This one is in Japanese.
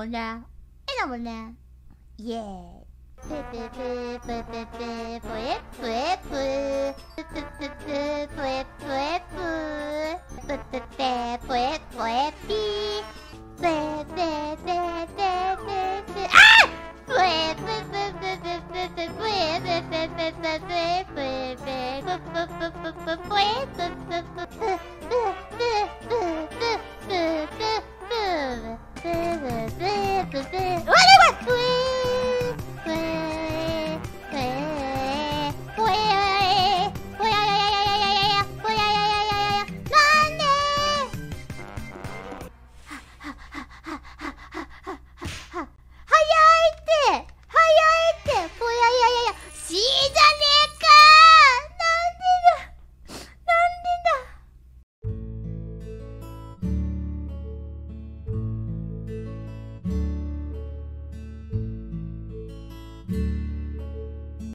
もんね。だもんね。イエーイ。ぷぷぷぷぷぷぷえぷえぷぷぷぷぷえぷえぷぷぷぷぺぷえぷえぴぷえぷえぷえぷえぷえぷえあぷえぷぷぷぷぷぷぷえぷえぷえぷえぷえぷえぷえぷぷぷぷぷぷえぷぷぷぷぷぷぷぷぷぷぷぷぷぷぷぷぷぷ